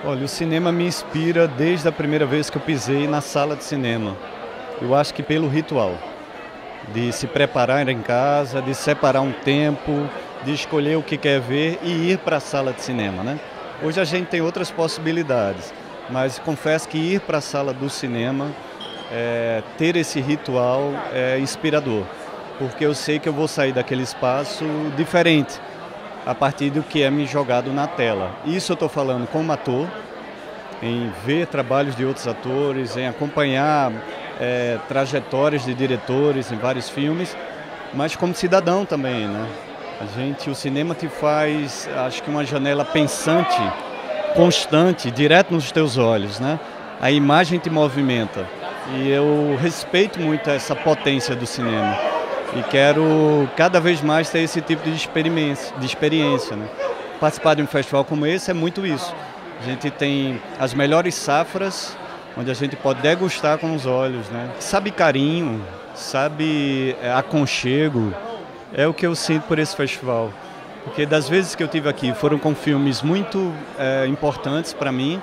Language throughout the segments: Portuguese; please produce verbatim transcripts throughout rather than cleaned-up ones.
Olha, o cinema me inspira desde a primeira vez que eu pisei na sala de cinema. Eu acho que pelo ritual, de se preparar em casa, de separar um tempo, de escolher o que quer ver e ir para a sala de cinema, né? Hoje a gente tem outras possibilidades, mas confesso que ir para a sala do cinema, é, ter esse ritual é inspirador, porque eu sei que eu vou sair daquele espaço diferente a partir do que é me jogado na tela. Isso eu estou falando como ator, em ver trabalhos de outros atores, em acompanhar é, trajetórias de diretores em vários filmes, mas como cidadão também, né? A gente, o cinema te faz, acho que uma janela pensante, constante, direto nos teus olhos, né? A imagem te movimenta e eu respeito muito essa potência do cinema. E quero cada vez mais ter esse tipo de experiência, de experiência, né? Participar de um festival como esse é muito isso. A gente tem as melhores safras, onde a gente pode degustar com os olhos, né? Sabe carinho, sabe aconchego, é o que eu sinto por esse festival. Porque das vezes que eu tive aqui foram com filmes muito é, importantes para mim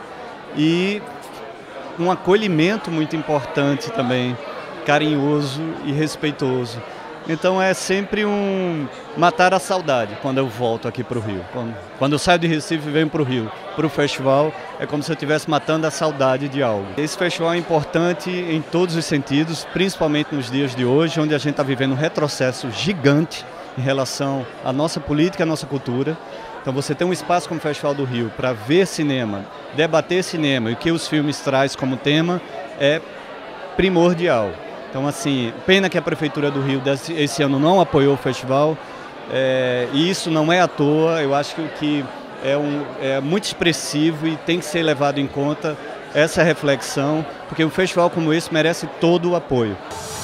e um acolhimento muito importante também, carinhoso e respeitoso. Então é sempre um matar a saudade quando eu volto aqui para o Rio. Quando, quando eu saio de Recife e venho para o Rio, para o festival, é como se eu estivesse matando a saudade de algo. Esse festival é importante em todos os sentidos, principalmente nos dias de hoje, onde a gente está vivendo um retrocesso gigante em relação à nossa política e à nossa cultura. Então você tem um espaço como o Festival do Rio para ver cinema, debater cinema e o que os filmes trazem como tema é primordial. Então, assim, pena que a Prefeitura do Rio esse ano não apoiou o festival, é, e isso não é à toa, eu acho que o que é, um, é muito expressivo e tem que ser levado em conta essa reflexão, porque um festival como esse merece todo o apoio.